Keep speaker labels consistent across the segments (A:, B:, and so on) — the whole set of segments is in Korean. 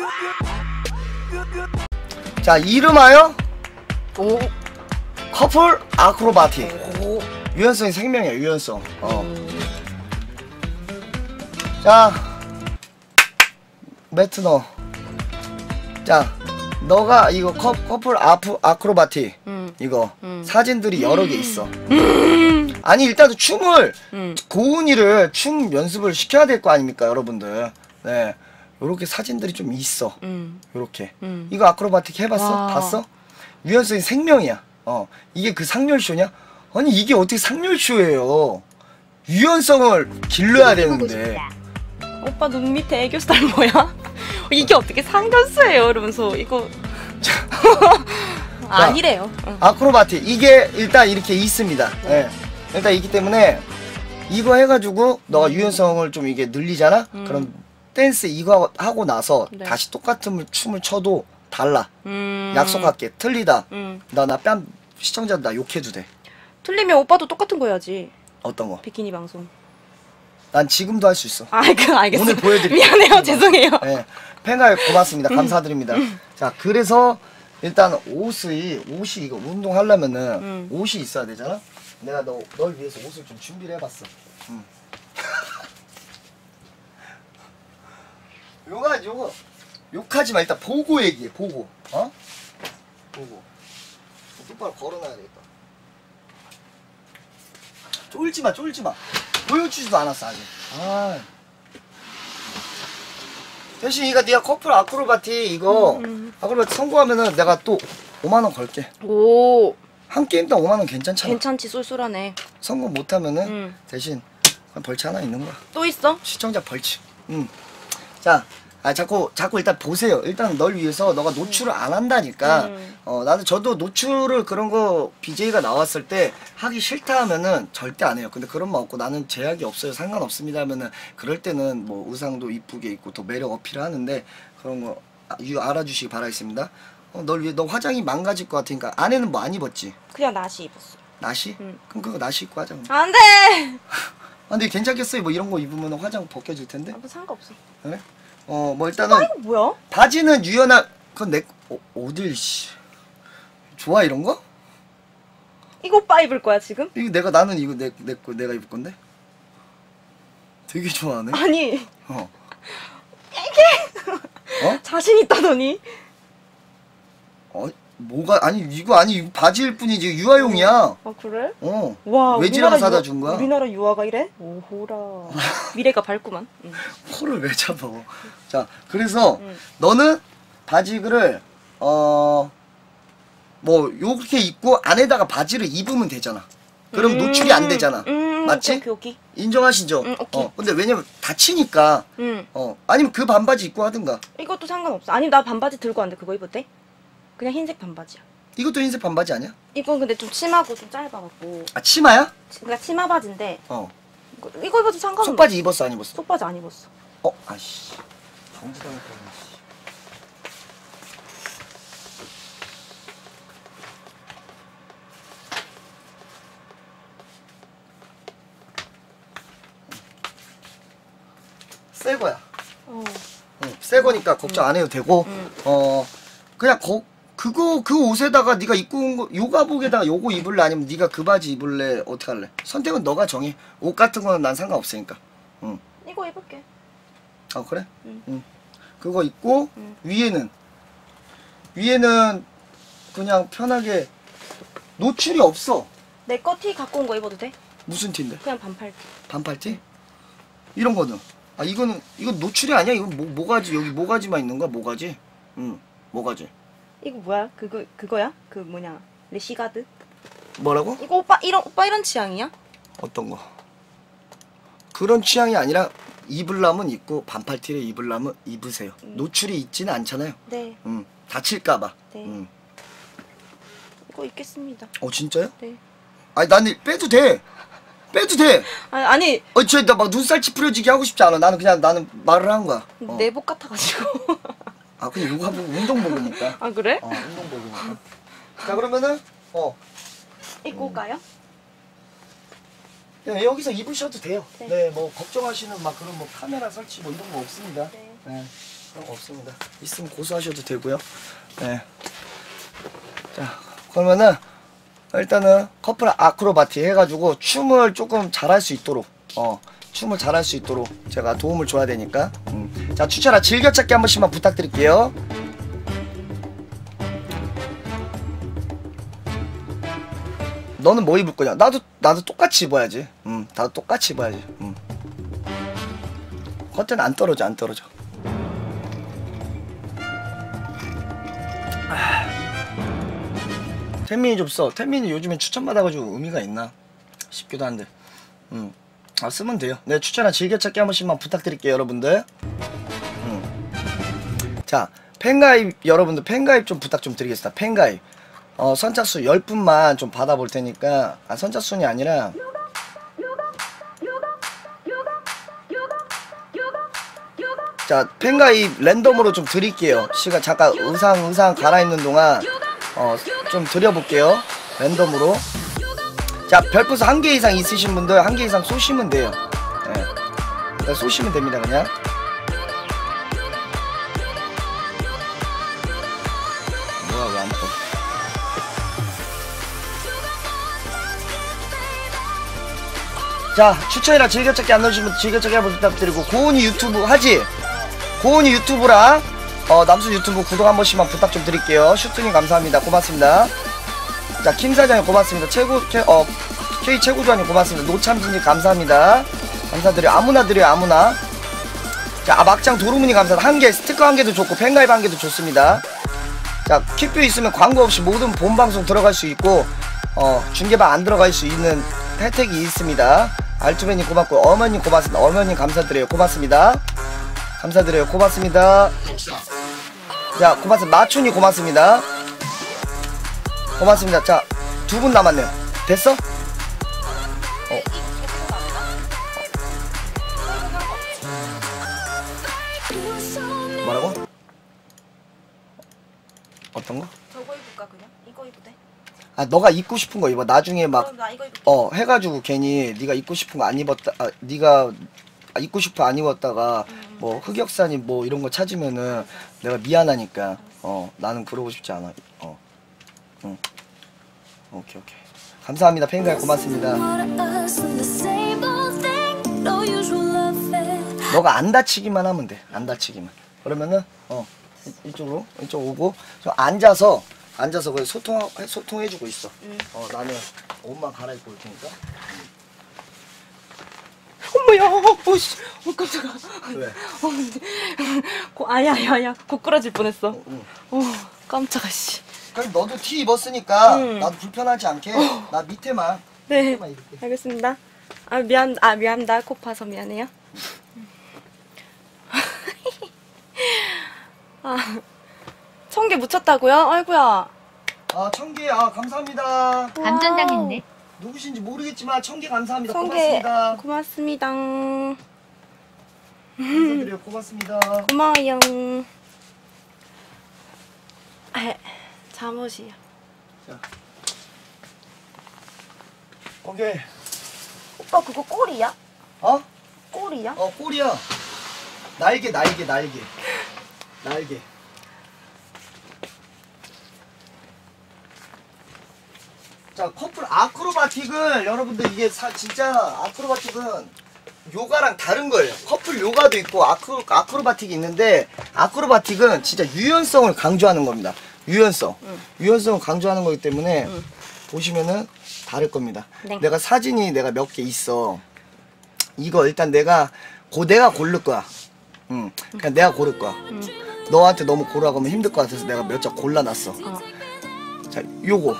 A: 자, 이름하여
B: 오.
A: 커플 아크로바틱.
B: 오.
A: 유연성이 생명이야, 유연성. 자, 매트 넣어. 자, 너가 이거 커플 아크로바틱 이거 사진들이 여러 개 있어. 아니, 일단 춤을 고은이를 춤 연습을 시켜야 될 거 아닙니까, 여러분들. 네, 요렇게 사진들이 좀 있어. 요렇게. 이거 아크로바틱 해봤어?
B: 와.
A: 봤어? 유연성이 생명이야. 이게 그 상렬쇼냐? 아니, 이게 어떻게 상렬쇼예요? 유연성을 길러야 되는데.
B: 오빠 눈 밑에 애교 스타일 뭐야? 이게 어떻게 상견수예요? 이러면서 이거 아니래요.
A: 아크로바틱 이게 일단 이렇게 있습니다. 네. 일단 있기 때문에 이거 해가지고 너가 유연성을 좀 이게 늘리잖아. 그럼 댄스 이거 하고 나서
B: 네.
A: 다시 똑같은 춤을 춰도 달라. 약속할게. 틀리다. 나 뺨 시청자들 나 욕해도 돼.
B: 틀리면 오빠도 똑같은 거 해야지.
A: 어떤 거?
B: 비키니 방송.
A: 난 지금도 할 수 있어.
B: 알겠어.
A: 오늘 보여드릴게요.
B: 미안해요. 죄송해요.
A: 네. 팬가입 고맙습니다. 감사드립니다. 자, 그래서 일단 옷이 이거 운동하려면은 옷이 있어야 되잖아. 내가 널 위해서 옷을 좀 준비를 해봤어. 요거 욕하지 마. 일단 보고 얘기해. 보고. 보고. 똑바로 걸어놔야 되겠다. 쫄지 마. 보여주지도 않았어 아직. 대신 이거 네가 커플 아크로바틱 이거 아크로바틱 성공하면은 내가 또 5만 원 걸게.
B: 오.
A: 한 게임당 5만 원 괜찮잖아.
B: 괜찮지. 쏠쏠하네.
A: 성공 못하면은 대신 벌칙 하나 있는 거야.
B: 또 있어?
A: 시청자 벌칙. 자, 자꾸 일단 보세요. 일단 널 위해서 너가 노출을 안 한다니까. 나는 저도 노출을 그런 거 BJ가 나왔을 때 하기 싫다 하면은 절대 안 해요. 근데 그런 말 없고 나는 제약이 없어요. 상관없습니다 하면은 그럴 때는 뭐 의상도 이쁘게 입고 더 매력 어필을 하는데 그런 거 알아주시기 바라겠습니다. 널 위해 너 화장이 망가질 것 같으니까 안에는 뭐 안 입었지?
B: 그냥 나시 입었어.
A: 나시? 그럼 그거 나시 입고 하자.
B: 안 돼.
A: 근데 괜찮겠어요? 뭐 이런 거 입으면 화장 벗겨질 텐데?
B: 뭐 상관없어.
A: 그래? 뭐 일단은
B: 이거 뭐야?
A: 바지는 유연한 그건 어딜 씨 좋아 이런 거?
B: 이거 오빠 입을 거야 지금?
A: 이거 나는 이거 내가 입을 건데? 되게 좋아하네.
B: 아니
A: 어.
B: 자신 있다더니.
A: 뭐가 이거 바지일 뿐이지 유아용이야.
B: 아 그래?
A: 와, 외지라고 사다 준 거야.
B: 우리나라 유아가 이래? 오호라. 미래가 밝구만.
A: 코를 왜 잡아? 자, 그래서 너는 바지를 뭐 요렇게 입고 안에다가 바지를 입으면 되잖아. 그럼 노출이 안 되잖아. 맞지?
B: 오케이.
A: 인정하시죠?
B: 오케이.
A: 근데 왜냐면 다치니까. 아니면 그 반바지 입고 하든가.
B: 이것도 상관없어. 아니 나 반바지 들고 왔는데 그거 입을 때? 그냥 흰색 반바지야.
A: 이것도 흰색 반바지 아니야?
B: 이건 근데 좀 치마고 좀 짧아갖고.
A: 아, 치마야?
B: 그러니까 치마 바지인데. 이거 입어도 상관없어.
A: 속바지 입었어 안 입었어?
B: 속바지 안 입었어.
A: 아씨. 정지당할 뻔했네. 새 거야. 새 거니까 걱정 안 해도 되고. 그냥 그 옷에다가 네가 입고 온 거 요가복에다가 요거 입을래 아니면 네가 그 바지 입을래 어떻게 할래? 선택은 너가 정해. 옷 같은 거는 난 상관없으니까.
B: 이거 입을게.
A: 그래? 그거 입고 위에는 그냥 편하게 노출이 없어.
B: 내 거 티 갖고 온 거 입어도 돼?
A: 무슨 티인데?
B: 그냥 반팔티.
A: 반팔티? 이런 거는 이건 노출이 아니야. 이건 모가지 여기 모가지만 있는 거야. 모가지. 모가지.
B: 이거 뭐야? 그거야? 그 뭐냐? 레시가드?
A: 뭐라고?
B: 이거 오빠 이런 취향이야?
A: 어떤 거? 그런 취향이 아니라 입으려면 입고 반팔티를 입으려면 입으세요. 노출이 있지는 않잖아요.
B: 네.
A: 다칠까봐.
B: 네. 이거 입겠습니다.
A: 진짜요?
B: 네.
A: 나는 빼도 돼.
B: 아니.
A: 나 막 눈살 찌푸려지게 하고 싶지 않아. 나는 말을 한 거야.
B: 내복 같아가지고.
A: 그냥 이거 하고 운동복이니까.
B: 그래?
A: 운동복이니까. 자, 그러면은
B: 입고 올까요?
A: 네, 여기서 입으셔도 돼요.
B: 네.
A: 네, 뭐 걱정하시는 막 그런 뭐 카메라 설치 뭐 이런 거 없습니다.
B: 네.
A: 네. 상관없습니다. 있으면 고소하셔도 되고요. 네. 자, 그러면은 일단은 커플 아크로바티 해가지고 춤을 조금 잘할 수 있도록 춤을 잘할 수 있도록 제가 도움을 줘야 되니까. 자, 추천아 즐겨찾기 한 번씩만 부탁드릴게요. 너는 뭐 입을 거냐? 나도 똑같이 입어야지. 나도 똑같이 입어야지. 겉에는 안 떨어져. 텐민이 좀 써. 텐민이 요즘에 추천받아가지고 의미가 있나 싶기도 한데. 쓰면 돼요. 네, 추천한 즐겨찾기 한 번씩만 부탁드릴게요, 여러분들. 자, 팬가입 여러분들 팬가입 좀 부탁 좀 드리겠습니다. 팬가입. 선착순 10분만 좀 받아볼 테니까. 선착순이 아니라 자, 팬가입 랜덤으로 좀 드릴게요. 시간 잠깐 의상 갈아입는 동안 좀 드려볼게요. 랜덤으로. 자, 별풍선 1개 이상 있으신 분들 1개 이상 쏘시면 돼요. 네. 그냥 쏘시면 됩니다. 그냥. 뭐야, 왜 안 떠? 자, 추천이랑 즐겨찾기 안 넣으시면 즐겨찾기 한번 부탁드리고, 고은이 유튜브 하지? 고은이 유튜브랑 남순 유튜브 구독 한 번씩만 부탁 좀 드릴게요. 슈트님 감사합니다. 고맙습니다. 자, 김 사장님 고맙습니다. K 최고조아님 고맙습니다. 노참진님 감사합니다. 감사드려요. 아무나 드려요. 아무나. 자, 막장 도루문이 감사합니다. 1개 스티커 1개도 좋고 팬가입 1개도 좋습니다. 자, 퀵뷰 있으면 광고 없이 모든 본방송 들어갈 수 있고 중계방 안 들어갈 수 있는 혜택이 있습니다. 알투베님 고맙고, 어머님 고맙습니다. 어머님 감사드려요. 고맙습니다. 감사드려요. 고맙습니다. 자, 고맙습니다. 마촌이 고맙습니다. 고맙습니다. 자, 2분 남았네요. 됐어? 뭐라고? 어떤 거?
B: 저거 입을까 그냥? 이거 입어도 돼?
A: 너가 입고 싶은 거 입어. 나중에 막
B: 그럼 나 이거 입을게.
A: 해가지고 괜히 네가 입고 싶은 거 안 입었다. 네가 입고 싶어 안 입었다가 뭐 흑역사니 뭐 이런 거 찾으면은 내가 미안하니까. 나는 그러고 싶지 않아. 오케이. 감사합니다. 팬가입 고맙습니다. 너가 안 다치기만 하면 돼. 안 다치기만. 그러면은 이쪽 오고 좀 앉아서 거기 소통해주고 있어. 나는 옷만 갈아입고 올 테니까.
B: 어머야, 오씨, 깜짝아.
A: 왜?
B: 아야, 고꾸라질 뻔했어. 깜짝아 씨.
A: 그럼 너도 티 입었으니까 나도 불편하지 않게 나 밑에만.
B: 네,
A: 밑에만 입을게.
B: 알겠습니다. 미안합니다. 코 파서 미안해요. 1000개 묻혔다고요? 아이고야.
A: 1000개 감사합니다.
C: 감전당했네.
A: 누구신지 모르겠지만 1000개 감사합니다.
B: 1000개
A: 고맙습니다.
B: 고맙습니다.
A: 감사드려요. 고맙습니다.
B: 고마워요. 잠옷이요.
A: 자. 오케이.
B: 오빠 그거 꼬리야? 꼬리야?
A: 꼬리야. 날개. 자, 커플 아크로바틱을 여러분들 이게 진짜 아크로바틱은 요가랑 다른 거예요. 커플 요가도 있고 아크로바틱이 있는데, 아크로바틱은 진짜 유연성을 강조하는 겁니다. 유연성을 강조하는 거기 때문에 보시면은 다를 겁니다.
B: 네.
A: 내가 사진이 내가 몇 개 있어. 이거 일단 내가 고를 거야. 그냥 내가 고를 거야. 너한테 너무 고르라고 하면 힘들 것 같아서 내가 몇 장 골라놨어. 자, 요거.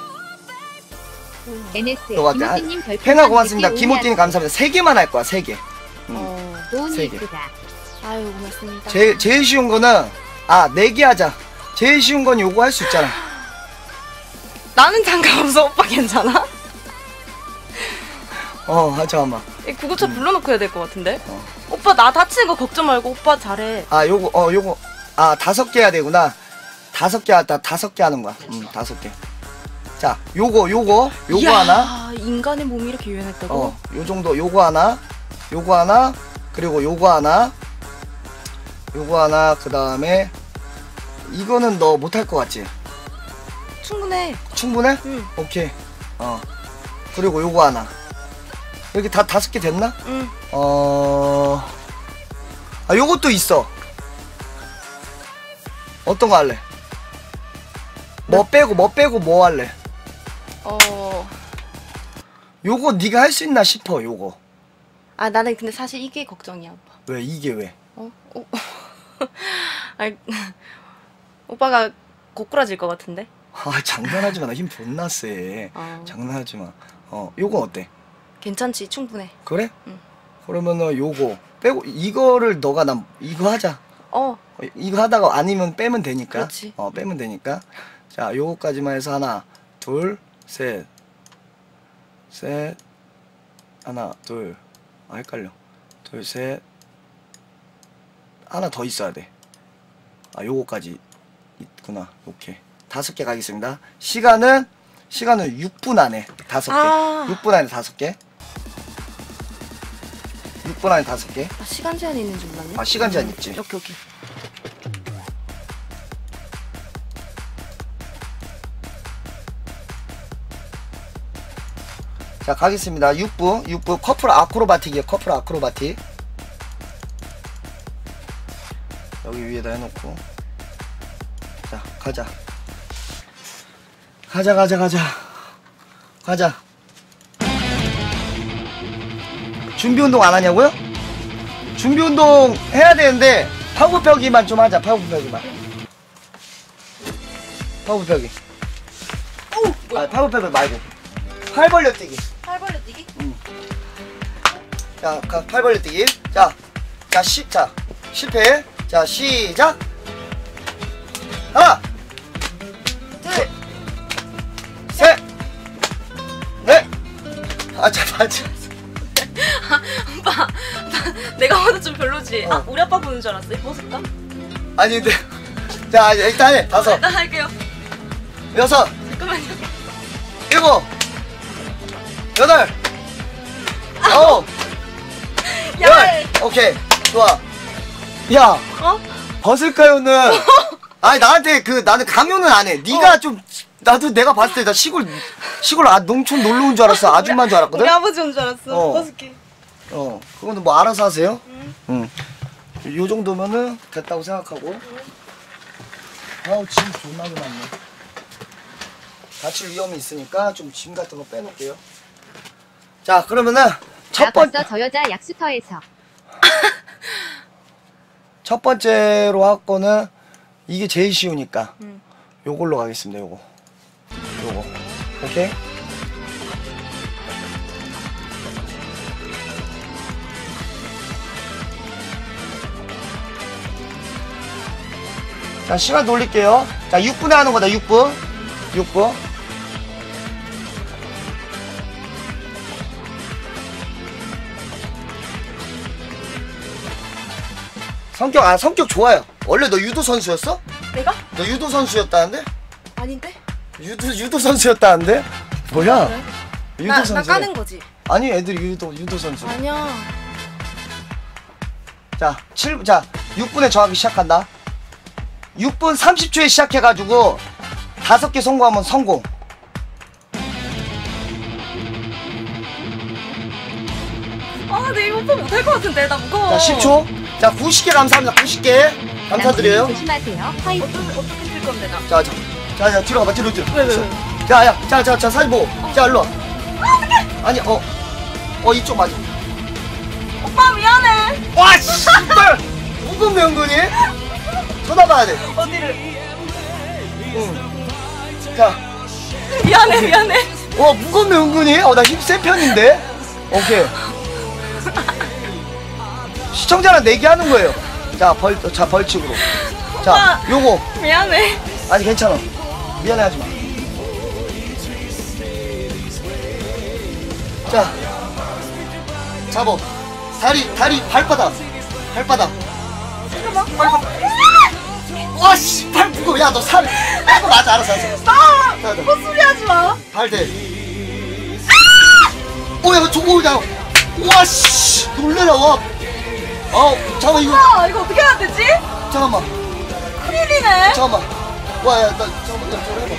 C: NS
A: 너가
C: 김호띠님 별풍선
A: 팽아 고맙습니다.
C: 100개
A: 김호띠님 감사합니다. 3개만 할 거야. 3개.
C: 도훈이
A: 3개.
C: 이쁘다.
B: 아유 고맙습니다.
A: 제일 쉬운 거는 4개 하자. 제일 쉬운 건 요거 할 수 있잖아.
B: 나는 상관없어. 오빠 괜찮아?
A: 잠깐만.
B: 구급차 불러놓고 해야 될 것 같은데? 오빠 나 다치는 거 걱정 말고 오빠 잘해.
A: 요거 5개 해야 되구나. 5개 하는 거야. 5개. 자, 요거
B: 이야,
A: 하나.
B: 인간의 몸이 이렇게 유연했다고?
A: 요 정도. 요거 하나, 그리고 요거 하나, 요거 하나, 그 다음에 이거는 너 못할 것 같지?
B: 충분해.
A: 충분해?
B: 응.
A: 오케이. 그리고 요거 하나. 여기 다 5개 됐나?
B: 응.
A: 요것도 있어. 어떤 거 할래? 뭐 빼고 뭐 할래? 요거 네가 할 수 있나 싶어. 요거.
B: 아 나는 근데 사실 이게 걱정이야 오빠.
A: 왜 이게 왜?
B: 아니, 오빠가 고꾸라질 것 같은데?
A: 장난하지 마. 나 힘 존나 세. 장난하지 마. 요건 어때?
B: 괜찮지 충분해.
A: 그래?
B: 응.
A: 그러면은 요거 빼고 이거를 너가 이거 하자. 이거 하다가 아니면 빼면 되니까.
B: 그렇지.
A: 빼면 되니까. 자, 요거까지만 해서 하나, 둘, 셋. 하나, 둘. 헷갈려. 둘, 셋. 하나 더 있어야 돼. 요거까지 있구나. 오케이. 5개 가겠습니다. 시간은 6분 안에 5개. 6분 안에 5개. 6분 안에 5개.
B: 시간 제한이 있는 줄 몰랐네.
A: 시간 제한 있지.
B: 오케이.
A: 자, 가겠습니다. 6부 커플 아크로바틱이에요. 커플 아크로바틱. 여기 위에다 해놓고. 자, 가자. 준비운동 안 하냐고요? 준비운동 해야 되는데 파고펴기만 좀 하자. 파고펴기. 파고펴기 말고 팔 벌려뛰기.
B: 팔 벌려뛰기?
A: 응. 자, 팔 벌려뛰기. 자, 실패. 자, 시작. 하나,
B: 둘,
A: 셋, 넷. 잠깐만.
B: 오빠 내가 봐도 좀 별로지? 우리 아빠 보는 줄 알았어. 벗을까?
A: 아니 근데 자, 일단 해. 5,
B: 나 할게요.
A: 6,
B: 잠깐만요.
A: 7, 8, 9, 10. 오케이, 좋아. 야, 벗을까요는 아니 나한테 나는 강요는 안 해. 네가 좀 나도 내가 봤을 때 나 시골 농촌 놀러 온 줄 알았어. 아줌마인 줄 알았거든.
B: 우리 아버지 온 줄 알았어. 벗을게.
A: 그거는 뭐 알아서 하세요. 요 정도면은 됐다고 생각하고. 짐 존나 많네. 다칠 위험이 있으니까 좀 짐 같은 거 빼놓을게요. 자, 그러면은
C: 나 봤어 저 여자 약수터에서.
A: 첫 번째로 할 거는 이게 제일 쉬우니까 요걸로 가겠습니다. 요거 오케이. 자, 시간 돌릴게요. 자, 6분에 하는 거다. 6분. 성격 좋아요. 원래 너 유도 선수였어?
B: 내가?
A: 너 유도 선수였다는데?
B: 아닌데?
A: 유도 선수였다는데? 뭐야?
B: 그래?
A: 유도 선수.
B: 나 까는 거지?
A: 아니, 애들이 유도 선수.
B: 아니야.
A: 자, 6분에 정확히 시작한다. 6분 30초에 시작해가지고 5개 성공하면 성공.
B: 내 이거 오빠 못할 것 같은데. 나 무거워.
A: 자, 10초. 자, 90개 감사합니다. 90개. 감사드려요.
C: 조심하세요. 화이팅.
B: 어떻게 될 건데 나?
A: 자, 뒤로 가봐. 뒤로.
B: 왜?
A: 자, 사진 보고. 자, 일로 와. 아니, 이쪽 맞아.
B: 오빠 미안해.
A: 와, 씨발! 무슨 명분이? 쳐다봐야 돼.
B: 어디를?
A: 응. 자.
B: 미안해.
A: 무겁네, 은근히. 나 힘 센 편인데? 오케이. 시청자랑 내기하는 거예요. 자, 벌칙으로. 자, 요거.
B: 미안해.
A: 아니, 괜찮아. 미안해 하지 마. 자. 잡어. 다리, 발바닥.
B: 잠깐만.
A: 와, 씨, 발 무거워. 야, 너 살. 맞아, 알았어.
B: 헛소리 하지 마.
A: 발 대. 야, 저거, 야. 와, 씨. 놀래라, 와. 잠깐만 이거
B: 이거 어떻게 해야 되지?
A: 잠깐만
B: 큰일이네.
A: 잠깐만 와야 나 잠깐만 야 저거 해봐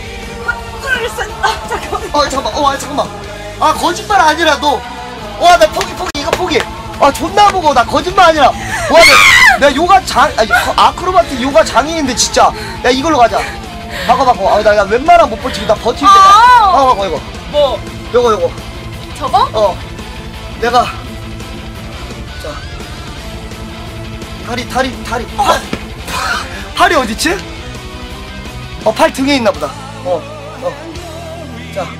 B: 잠깐만.
A: 잠깐만 아 거짓말 아니라 너와나 포기 이거 포기 아 존나 무거워 나 거짓말 아니라 와 내가 요가 아크로바틱 요가 장인인데 진짜 야 이걸로 가자 바꿔 나 웬만하면 못 버티고 나 버틸 때 바꿔 이거
B: 뭐?
A: 요거
B: 저거?
A: 내가 자 다리 팔이 어딨지? 팔 등에 있나 보다 자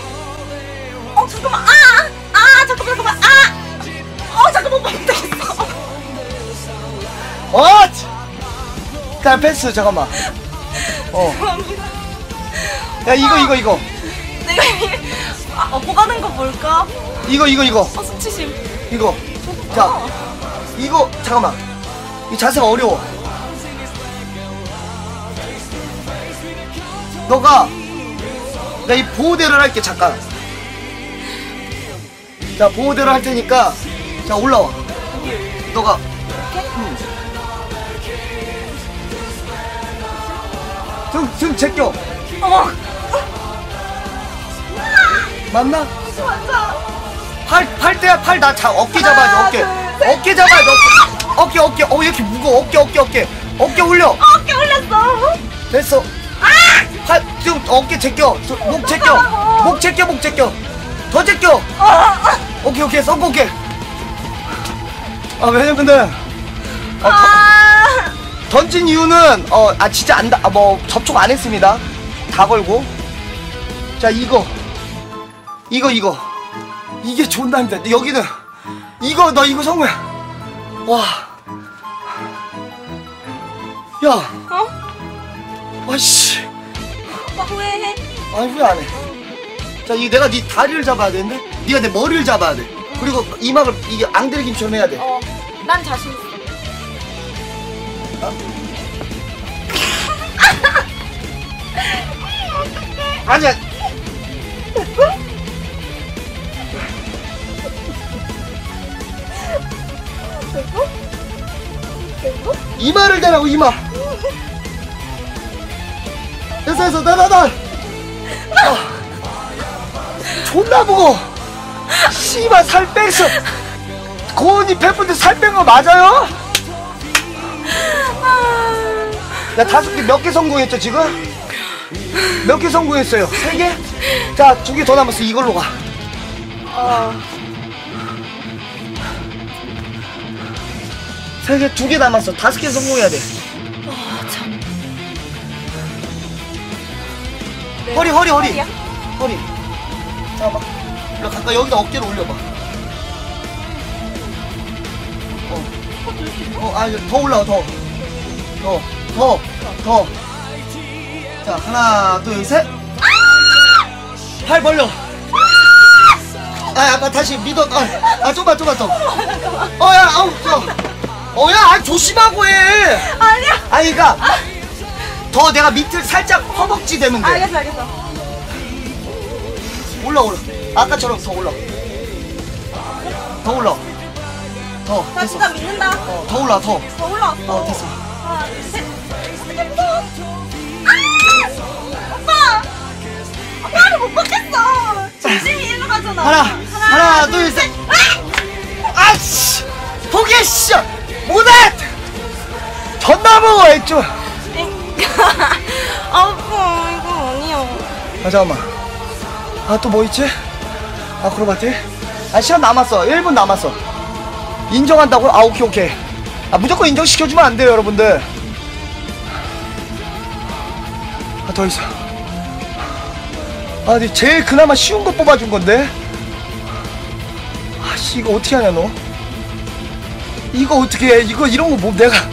B: 잠깐만. 잠깐만. 잠깐만 못 되겠어.
A: 자 패스 잠깐만
B: 죄송합니다.
A: 야 이거
B: 내가 업고 가는 거 뭘까?
A: 이거
B: 수치심.
A: 이거 자 이거 잠깐만 이 자세가 어려워 너가 나 이 보호대를 할게 잠깐 자 보호대를 할 테니까 자 올라와 너가 등 제껴 맞나? 팔 때야 팔 나 어깨 잡아야지 어깨 잡아야지 어깨 왜 이렇게 무거워 어깨 올려
B: 어깨 올렸어.
A: 됐어 팔 어깨 제껴 목 제껴 더 제껴 오케이 썬고게 왜냐면 근데 던진 이유는 진짜 접촉 안 했습니다 다 걸고 자 이거 이게 존나 힘들어 여기는 너 이거 성우야 와 야 와씨
B: 오빠 후회해.
A: 아니 후회 안해 자 이거 내가 네 다리를 잡아야 되는데 네가 내 머리를 잡아야 돼 그리고 이막을 이게 앙드레김처럼 해야 돼
B: 난 자신 있어.
A: 아니야 이마를 대라고 이마 됐어 나 존나 무거워 씨발 살 뺐어 고은이 100분데 살 뺀 거 맞아요? 야 5개 몇 개 성공했죠 지금? 몇 개 성공했어요? 3개? 자 2개 더 남았어 이걸로 가 3개 2개 남았어 5개 성공해야 돼 허리
B: 허리야?
A: 허리 잠깐만 일로 가까 여기다 어깨를 올려봐 더 올라와 더 자 하나 둘 셋 팔 벌려 아까 다시 믿어 좀만 야 조심하고 해
B: 아니야.
A: 그니까 더 내가 밑을 살짝 허벅지 대면 돼
B: 알겠어.
A: 올라 아까처럼 더 올라 더
B: 나
A: 됐어
B: 진짜 믿는다.
A: 더 올라
B: 더 올라왔어.
A: 됐어
B: 하나, 둘, 셋. 오빠! 오빠를 못 받겠어. 중심이 일로 가잖아.
A: 하나 둘 셋 아씨 포기 씨 못해 존나 무거워 액주
B: 아빠 이거 아니야.
A: 잠깐만 또 뭐 있지? 아크로바틱? 시간 남았어 1분 남았어 인정한다고? 오케이 무조건 인정시켜주면 안 돼요 여러분들 더 있어 근데 제일 그나마 쉬운 거 뽑아준 건데 씨 이거 어떻게 하냐 너 이거 어떻게 해 이런 거 뭐 내가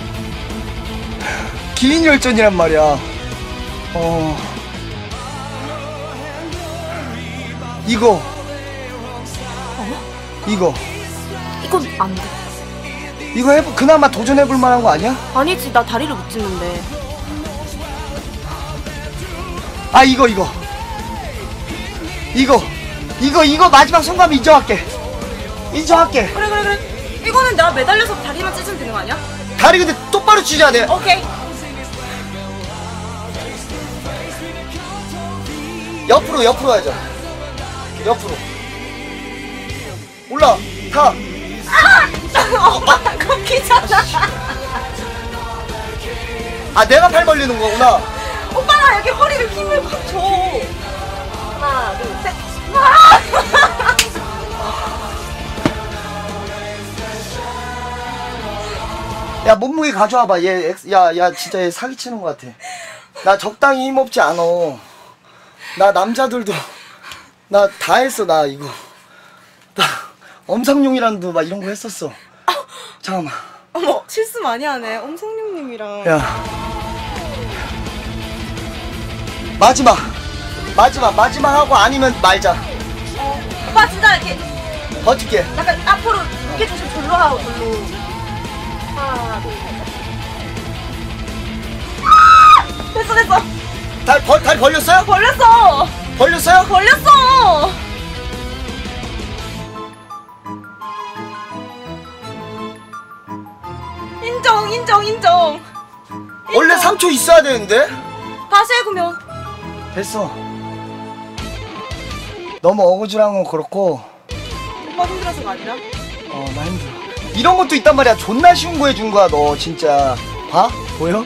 A: 긴 열전이란 말이야 이건
B: 안 돼.
A: 이거 그나마 도전해볼 만한 거 아니야?
B: 아니지, 나 다리를 못 찢는데.
A: 이거 마지막 성감 인정할게
B: 그래. 이거는 내가 매달려서 다리만 찢으면 되는 거 아니야?
A: 다리 근데 똑바로 찢어야 돼.
B: 오케이.
A: 옆으로 하자. 옆으로. 올라. 타.
B: 오빠 걷기잖아.
A: 아 내가 팔 벌리는 거구나.
B: 오빠가 여기 허리를 힘을 확 줘. 하나, 둘, 셋.
A: 야 몸무게 가져와봐. 야 진짜 얘 사기치는 것 같아. 나 적당히 힘없지 않어. 나 남자들도 나 다 했어. 나 이거 나 엄상용이랑도 막 이런 거 했었어. 잠깐만.
B: 어머 실수 많이 하네. 엄성룡님이랑.
A: 야 마지막 하고 아니면 말자.
B: 오빠 진짜 이렇게
A: 버틸게.
B: 약간 앞으로 이렇게 조심 절로 하고 절로. 하나, 둘, 셋. 됐어.
A: 다리 벌렸어요?
B: 벌렸어.
A: 벌렸어요?
B: 벌렸어. 인정.
A: 원래 3초 있어야 되는데.
B: 다시 해 그러면.
A: 됐어. 너무 어거지한 건 그렇고.
B: 오빠 힘들어서가 아니라.
A: 나 힘들어. 이런 것도 있단 말이야. 존나 쉬운 거 해준 거야. 너 진짜 봐? 보여?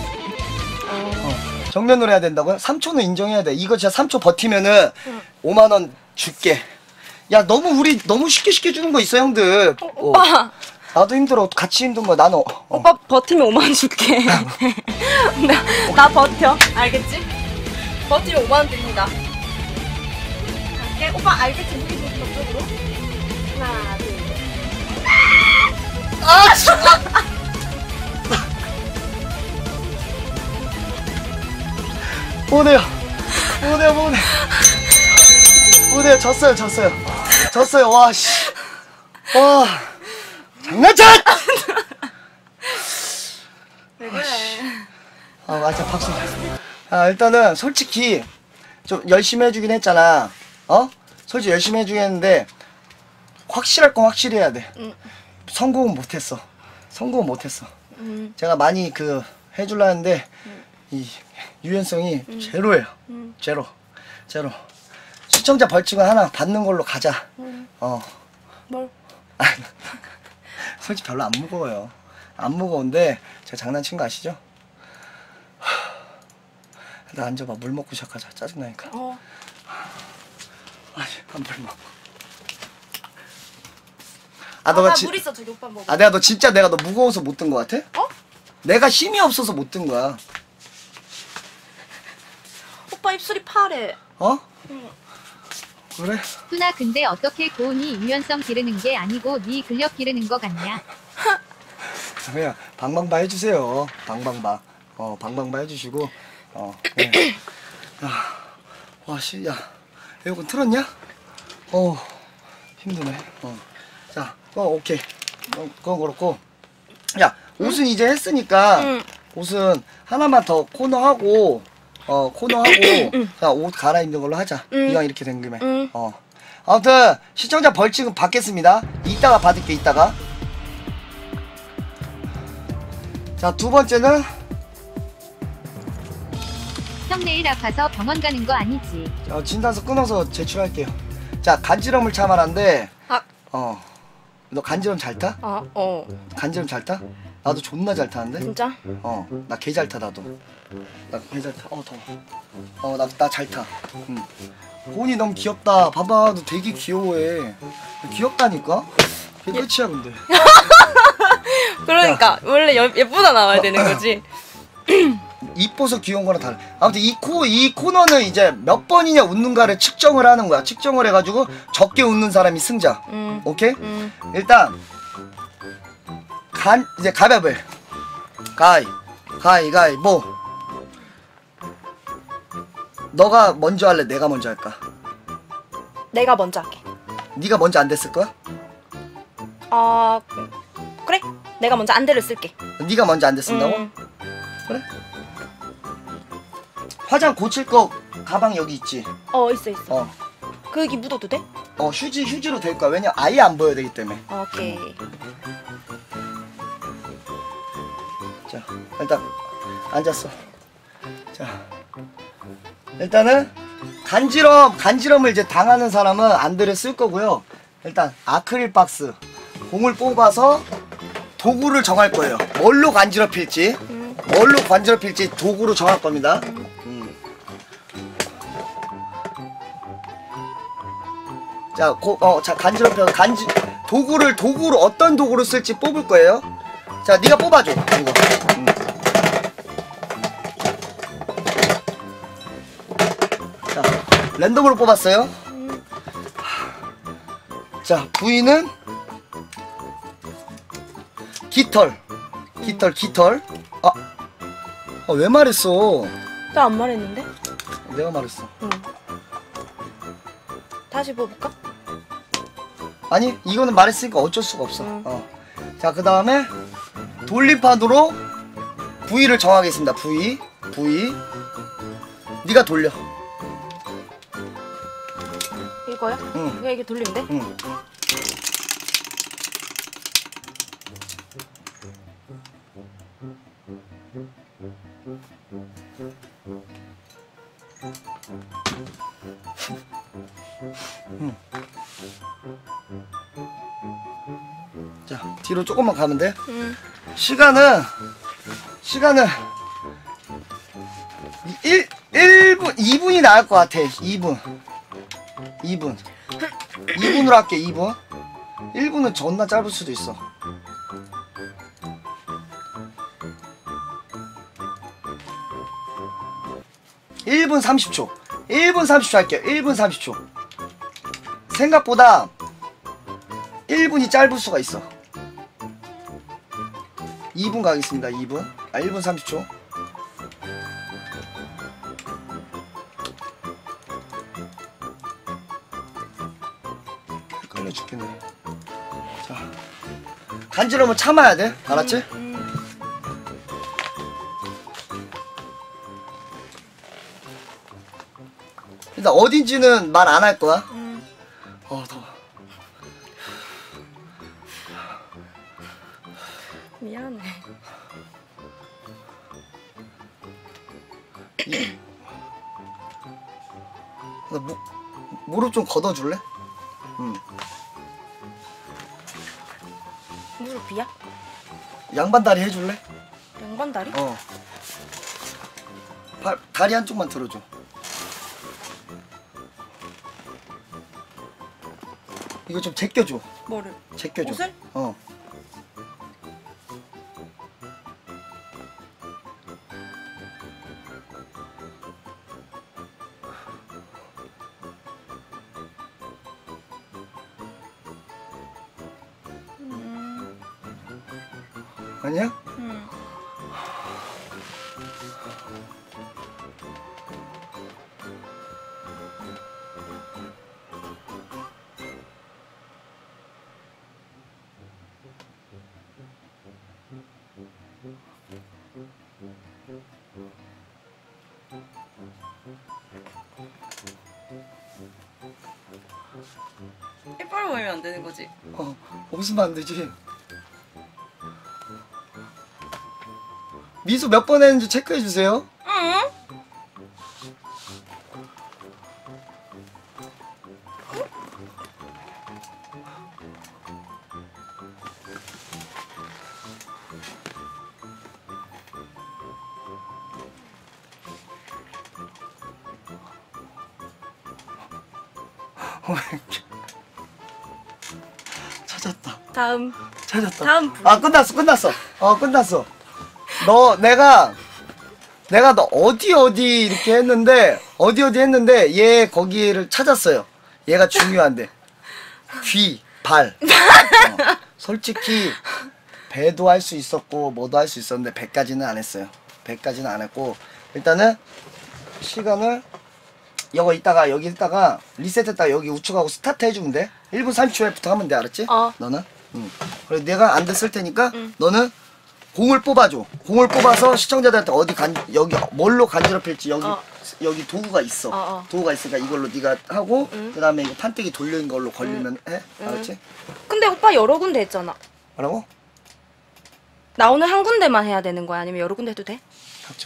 A: 정면으로 해야 된다고요? 3초는 인정해야 돼. 이거 진짜 3초 버티면은 5만 원 줄게. 야 우리 너무 쉽게 주는 거 있어 형들.
B: 오빠.
A: 나도 힘들어. 같이 힘든 거야. 나는
B: 오빠 버티면 5만 원 줄게. 나 버텨. 알겠지? 버티면 5만 원 드립니다. 갈게. 오빠 알겠지? 무기 좀 저쪽으로. 하나, 둘, 셋.
A: 보내요. 졌어요. 와 씨. 와 장난쳐.
B: 왜 그래?
A: 맞아 박수. 일단은 솔직히 좀 열심히 해주긴 했잖아. 솔직히 열심히 해주긴 했는데 확실할 건 확실히 해야 돼. 성공은 못했어. 제가 많이 해줄라 했는데 이 유연성이 제로예요. 제로. 시청자 벌칙은 하나 받는 걸로 가자.
B: 뭘?
A: 솔직히 별로 안 무거워요. 안 무거운데 제가 장난친 거 아시죠? 나 앉아봐. 물 먹고 시작하자. 짜증나니까. 한 물 먹어. 너가
B: 물 있어 저기 오빠 먹어.
A: 내가 너 무거워서 못 든 거 같아? 내가 힘이 없어서 못 든 거야.
B: 오빠 입술이 파래.
A: 그래?
C: 투나 근데 어떻게 고은이 유연성 기르는 게 아니고 네 근력 기르는 거 같냐?
A: 그냥 방방바 해주세요. 방방바 해주시고. 네. 와 씨, 야 에어컨 틀었냐? 힘드네. 자, 오케이. 그건 그렇고. 야, 옷은 이제 했으니까 옷은 하나만 더 코너하고 자, 옷 갈아입는 걸로 하자. 이왕 이렇게 된 김에. 아무튼 시청자 벌칙은 받겠습니다. 이따가 받을게. 이따가. 자, 두 번째는
C: 형 내일 아파서 병원 가는 거 아니지?
A: 진단서 끊어서 제출할게요. 자, 간지럼을 참아라인데 너 간지럼 잘 타? 간지럼 잘 타? 나도 존나 잘 타는데?
B: 진짜?
A: 나 개 잘 타. 나도. 나 개 잘 타. 더워. 나 잘 타. 고은이 너무 귀엽다. 봐봐, 너 되게 귀여워해. 귀엽다니까? 그게 끝이야 근데.
B: 그러니까 원래 예쁘다 나와야 되는 거지.
A: 이뻐서 귀여운 거랑 달라. 아무튼 이 코너는 이제 몇 번이냐 웃는가를 측정을 하는 거야. 측정을 해가지고 적게 웃는 사람이 승자. 오케이? 일단 이제 가위바위보 해. 가위바위보. 너가 먼저 할래? 내가 먼저 할까?
B: 내가 먼저 할게.
A: 네가 먼저 안 됐을 거야?
B: 그래? 내가 먼저 안대를 쓸게.
A: 네가 먼저 안 됐쓴다고? 그래? 화장 고칠 거 가방 여기 있지?
B: 있어. 그 여기 묻어도 돼?
A: 휴지로 될 거야. 왜냐 아예 안 보여야 되기 때문에.
B: 오케이.
A: 일단 앉았어. 자, 일단은 간지럼을 이제 당하는 사람은 안드레 쓸 거고요. 일단 아크릴 박스 공을 뽑아서 도구를 정할 거예요. 뭘로 간지럽힐지 도구로 정할 겁니다. 자, 자, 도구를 어떤 도구로 쓸지 뽑을 거예요. 자, 네가 뽑아줘. 이거. 자, 랜덤으로 뽑았어요. 자, 부위는 깃털. 왜 말했어?
B: 나 안 말했는데?
A: 내가 말했어.
B: 응. 다시 뽑을까?
A: 아니, 이거는 말했으니까 어쩔 수가 없어.
B: 응.
A: 자, 그 다음에 돌림판으로 부위를 정하겠습니다. 부위. 네가 돌려.
B: 이거야?
A: 응.
B: 내가 이게 돌리면 돼?
A: 응. 자, 뒤로 조금만 가면 돼.
B: 응.
A: 시간은 1분, 2분이 나을 것 같아. 2분으로 할게. 2분. 1분은 존나 짧을 수도 있어. 1분 30초. 1분 30초 할게요. 1분 30초. 생각보다 1분이 짧을 수가 있어. 2분 가겠습니다. 2분. 1분 30초. 헷갈려 죽겠네. 자, 간지러면 참아야 돼. 알았지? 일단 어딘지는 말 안 할 거야. 더워.
B: 미안해.
A: 나 무릎 좀 걷어줄래?
B: 무릎이야?
A: 양반다리 해줄래?
B: 양반다리?
A: 다리 한쪽만 들어줘. 이거 좀 제껴줘.
B: 뭐를?
A: 제껴줘.
B: 옷을?
A: 아니야?
B: 응. 이빨 보이면 안 되는 거지?
A: 웃으면 안 되지. 미수 몇 번 했는지 체크해 주세요.
B: 응.
A: 찾았다.
B: 찾았다.
A: 다음 분. 끝났어. 끝났어. 내가 너 어디 이렇게 했는데 얘 거기를 찾았어요. 얘가 중요한데. 귀, 발. 솔직히 배도 할 수 있었고 뭐도 할 수 있었는데 배까지는 안 했어요. 배까지는 안 했고 일단은 시간을 여기 있다가 리셋했다가 여기 우측하고 스타트 해주면 돼. 1분 30초에부터 하면 돼. 알았지? 너는? 그리고 내가 안 됐을 테니까 너는 공을 뽑아줘. 공을 뽑아서 시청자들한테 여기 뭘로 간지럽힐지 여기 도구가 있어. 도구가 있으니까 이걸로 네가 하고 그 다음에 이거 판때기 돌리는 걸로 걸리면 해. 알았지?
B: 근데 오빠 여러 군데 했잖아.
A: 뭐라고?
B: 나 오늘 한 군데만 해야 되는 거야? 아니면 여러 군데 해도 돼?
A: 닥쳐.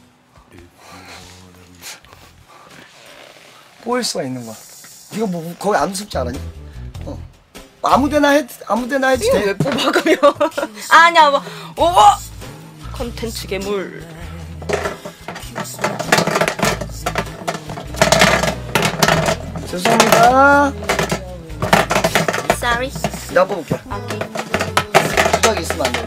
A: 보일 수가 있는 거야. 이거 뭐 거의 안 무섭지 않았니? 아무데나 해도
B: 이거
A: 돼.
B: 왜 뽑아 그러면? 아니야 뭐 오! 컨텐츠 괴물.
A: 죄송합니다.
B: Sorry.
A: 내가 뽑을게.
B: 오케이.
A: 수박이 있으면 안 돼.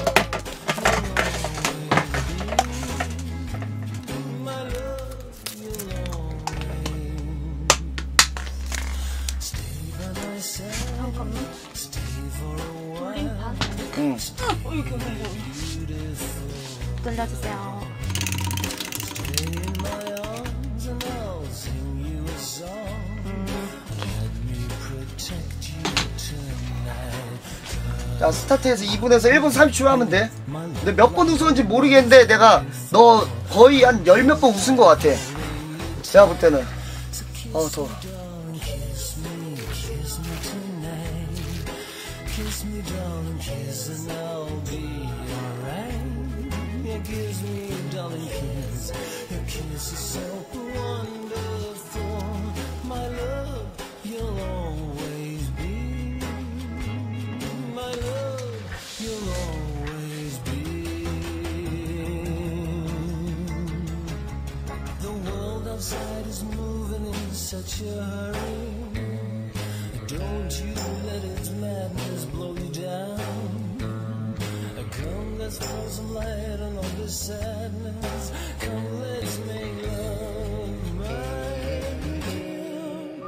B: 잠깐만. 돌림판.
A: 응.
B: 이렇게 돌려주세요.
A: 자, 스타트에서 2분에서 1분 30초 하면 돼. 근데 몇 번 웃었는지 모르겠는데 내가 너 거의 한 10몇 번 웃은 것 같아. 내가 볼 때는. 더워.
D: Outside is moving in such a hurry. Don't you let its madness blow you down. Come, let's throw some light on all this sadness. Come, let's make love, my dear.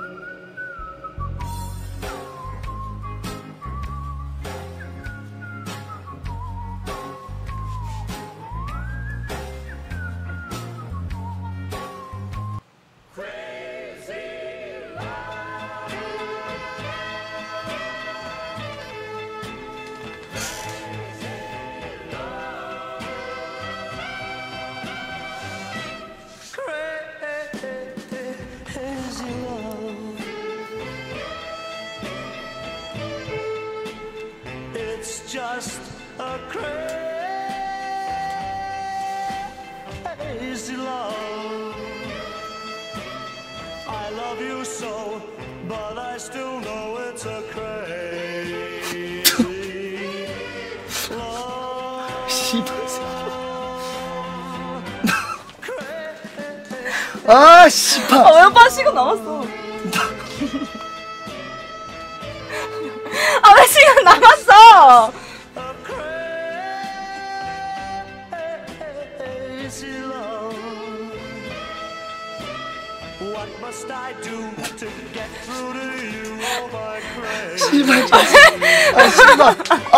D: It's just a crazy love. I love you so, but I still know it's a crazy love.
A: 씨발. 아, 씨발.
B: 왜 오빠 시간 남았어? 왜 시간 남았어?
D: Crazy love. What must I do to get through to you, oh my crazy?
A: 씨발.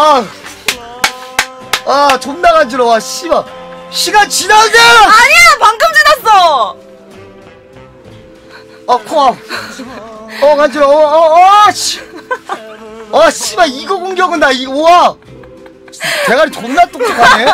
A: 존나 간지러워. 씨발. 시간 지나게!
B: 아니야 방금 지났어.
A: 코아. 간지러워. 씨. 씨발, 이거 공격은 나, 이거, 우와! 대가리 존나 똑똑하네?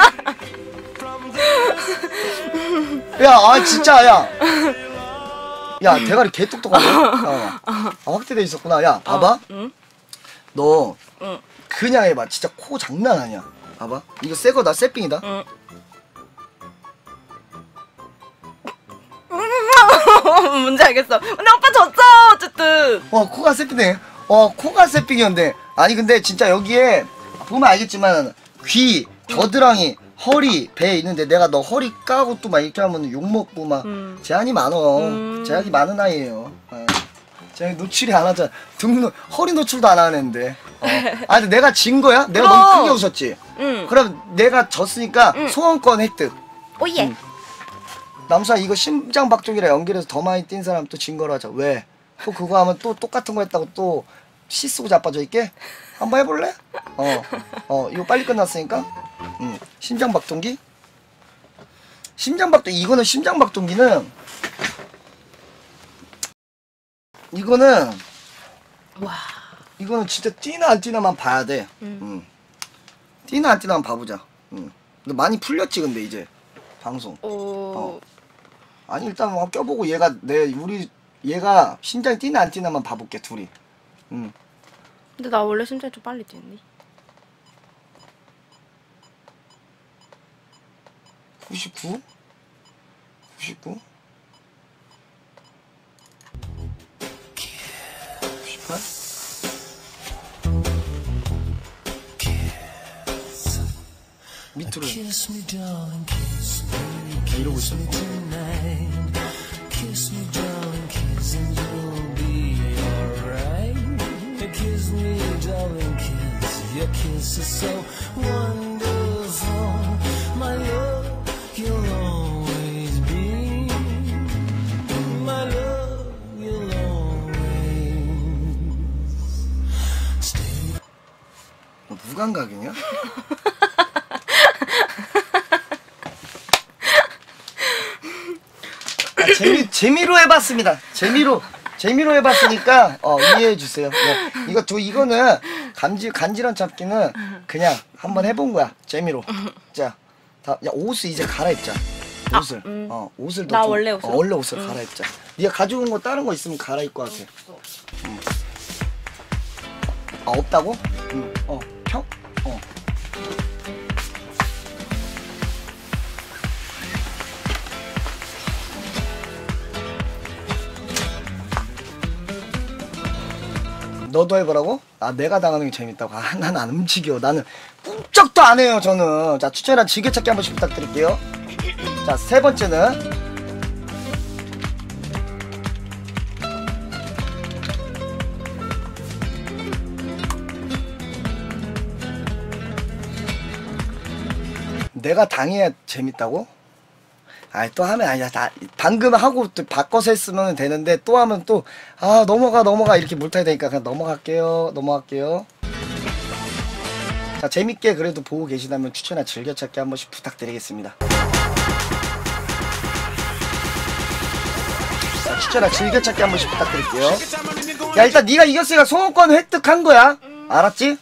A: 야, 진짜, 야. 야, 대가리 개 똑똑하네? 확대돼 있었구나. 야, 봐봐.
B: 응?
A: 너,
B: 응.
A: 그냥 해봐. 진짜 코 장난 아니야. 봐봐. 이거 새 거다, 새삥이다.
B: 응. 뭔지 알겠어. 근데 오빠 졌어 어쨌든.
A: 코가 새삥이네. 코가 새삥이었는데. 아니, 근데 진짜 여기에 보면 알겠지만, 귀, 겨드랑이, 허리, 배 있는데 내가 너 허리 까고 또 막 이렇게 하면 욕먹고 막 제한이 많어. 제약이 많은 아이예요. 제가 노출이 안 하잖아. 허리 노출도 안 하는데. 근데 내가 진 거야? 내가
B: 그럼.
A: 너무 크게 웃었지?
B: 응.
A: 그럼 내가 졌으니까 소원권 획득.
B: 오예.
A: 남수아, 이거 심장박동이랑 연결해서 더 많이 뛴 사람 또 진 거로 하자. 왜? 또 그거 하면 또 똑같은 거 했다고 또 시 쓰고 자빠져 있게? 한번 해볼래? 이거 빨리 끝났으니까. 심장박동기? 이거는 심장박동기는 이거는
B: 와.
A: 이거는 진짜 뛰나 안 뛰나만 봐야 돼. 뛰나 안 뛰나만 봐보자. 근데 많이 풀렸지 근데 이제 방송. 아니 일단 한번 껴보고 얘가 얘가 심장이 뛰나 안 뛰나만 봐볼게 둘이.
B: 근데 나 원래 심장이 좀 빨리 뛰는데.
A: 99 98 밑으로
D: Kiss me, darling, kiss me.
A: 이러고 있어.
D: Tonight. Kiss me, darling, kiss and you'll be alright. Kiss me, darling, kiss. Your kiss is so wonderful. My love, you'll always be. My love, you'll always stay.
A: 뭐 무감각이냐? 재미로 해봤습니다. 재미로 해봤으니까 이해해 주세요. 네. 이거는 간지런 잡기는 그냥 한번 해본 거야. 재미로. 자, 야 옷을 이제 갈아입자. 옷을. 옷을
B: 나
A: 좀,
B: 원래 옷을?
A: 원래 옷을 갈아입자. 네가 가져온 거 다른 거 있으면 갈아입고 하세요. 아 없다고? 평? 너도 해보라고? 아 내가 당하는 게 재밌다고? 아 난 안 움직여. 나는 꿈쩍도 안 해요 저는. 자 추천이랑 즐겨찾기 한 번씩 부탁드릴게요. 자 세 번째는 내가 당해야 재밌다고? 아 또 하면 아니야. 방금 하고 또 바꿔서 했으면 되는데 또 하면 또 아 넘어가 이렇게 물타야 되니까 그냥 넘어갈게요. 자 재밌게 그래도 보고 계시다면 추천이나 즐겨찾기 한 번씩 부탁드리겠습니다. 자 추천이나 즐겨찾기 한 번씩 부탁드릴게요. 야 일단 네가 이겼으니까 소원권 획득한 거야. 알았지?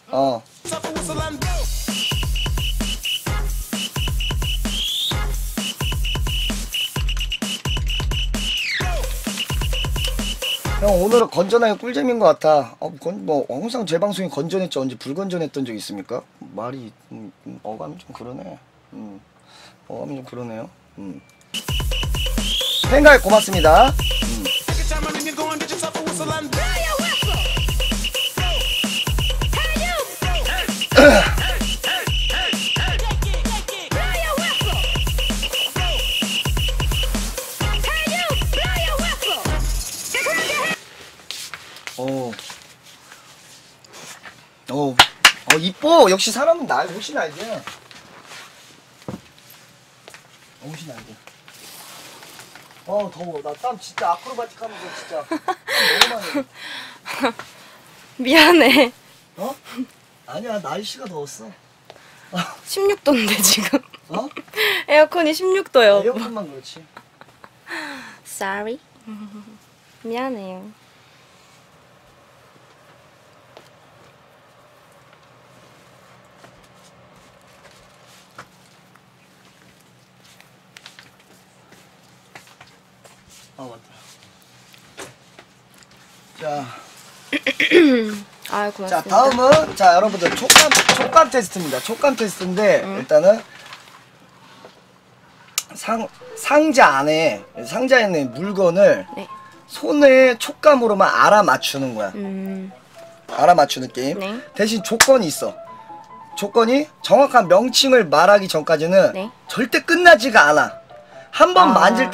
A: 형 오늘은 건전하게 꿀잼인 것 같아. 항상 제 방송이 건전했죠. 언제 불건전했던 적 있습니까? 말이 어감이 좀 그러네. 어감이 좀 그러네요. 팬가입 고맙습니다. 이뻐. 역시 사람은 옷이 나야 돼. 옷이 나야 돼. 더워. 나 땀 진짜 아크로바틱 하면서 진짜 땀 너무 많이 나.
B: 미안해.
A: 아니야 날씨가 더웠어.
B: 16도인데 지금. 에어컨이 16도요.
A: 에어컨만 그렇지.
B: Sorry. 미안해요.
A: 맞다. 자.
B: 아, 고맙습니다.
A: 자, 다음은 자, 여러분들 촉감 테스트입니다. 촉감 테스트인데 일단은 상자에 있는 물건을
B: 네.
A: 손의 촉감으로만 알아맞추는 거야. 알아맞추는 게임.
B: 네.
A: 대신 조건이 있어. 조건이 정확한 명칭을 말하기 전까지는
B: 네.
A: 절대 끝나지가 않아. 한 번